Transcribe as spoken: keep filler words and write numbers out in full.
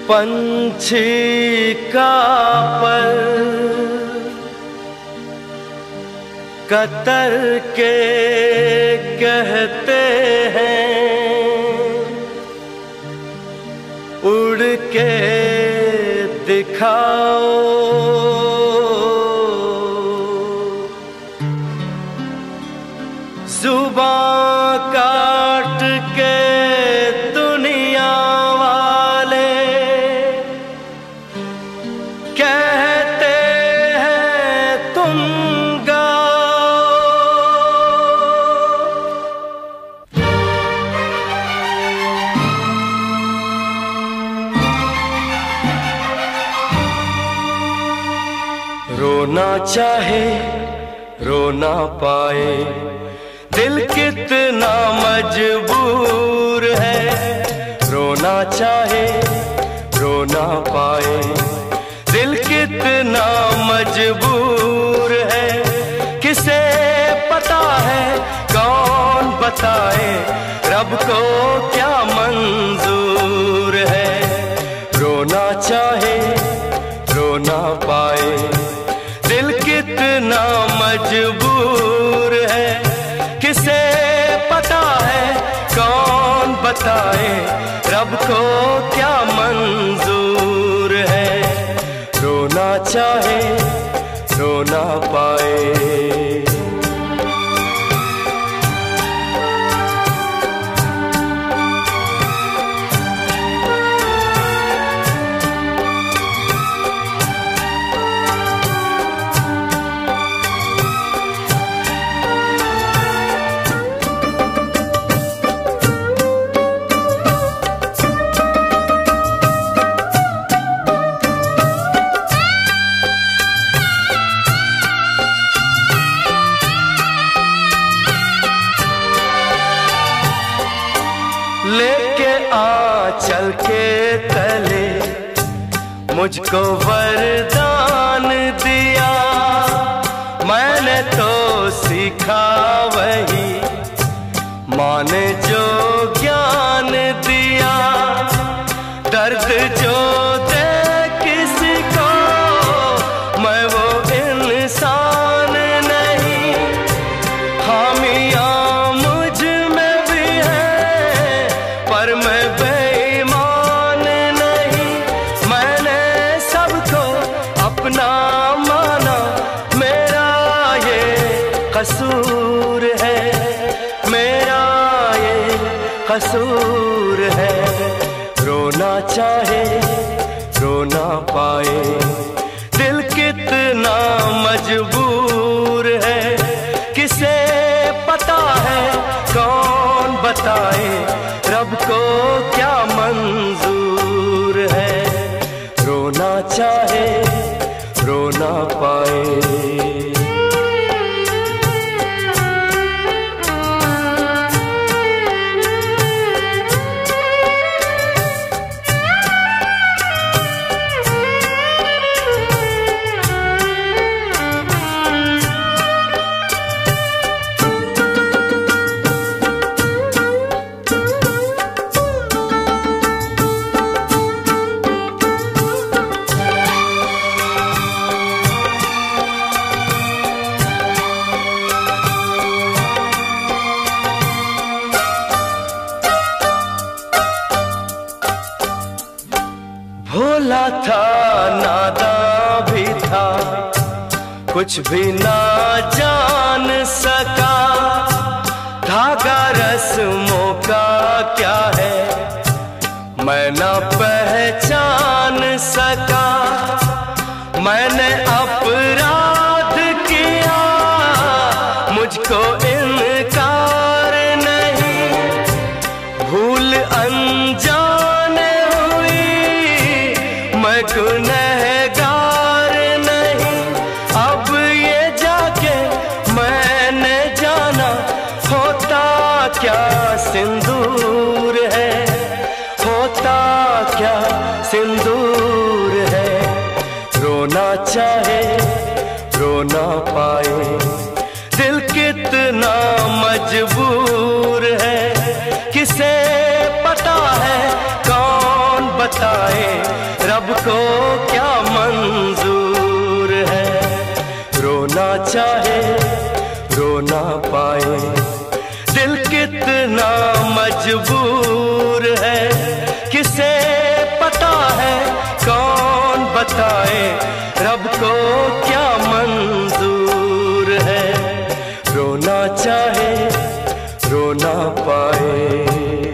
पंछी का पर कतर के कहते हैं, उड़ के दिखाओ। जुबां काट के दुनिया वाले कहते हैं तुम गाओ। रोना चाहे रो ना पाए, दिल कितना मजबूर है। रोना चाहे रो ना पाए, दिल कितना मजबूर है। किसे पता है कौन बताए, रब को क्या मंजूर है। रोना चाहे रो ना पाए, दिल कितना मजबूर है। किसे पता है कौन बताए, रब को क्या मंजूर है। रोना चाहे रो ना पाए। लेके आंचल के तले मुझको वरदान दिया, मैंने तो सीखा वही माँ ने जो ज्ञान दिया। दर्द जो दे किसी को मैं वो इंसान नहीं, खामियां मुझ में भी है पर मैं बेईमान नहीं। मैंने सबको अपना माना, मेरा ये कसूर है, मेरा ये कसूर है। रोना चाहे रो ना पाए, दिल कितना मजबूर है। किसे पता है कौन बताए, रब को क्या मंजूर है। रोना चाहे रो ना पाए। भोला था नादान भी था, कुछ भी ना जान सका। धागा रस्मों का क्या है मैं ना पहचान सका। मैंने अपराध किया, मुझको इनकार नहीं। भूल अनजाने हुई, मैं गुनहगार नहीं। अब ये जाके मैंने जाना, होता क्या सिंदूर है, होता क्या सिंदूर है। रोना चाहे रो ना पाए, दिल कितना मजबूर है। किसे पता है कौन बताए रब को क्या मंजूर है। रोना चाहे रो ना पाए, दिल कितना मजबूर है। किसे पता है कौन बताए रब को क्या मंजूर है। रोना चाहे रो ना पाए।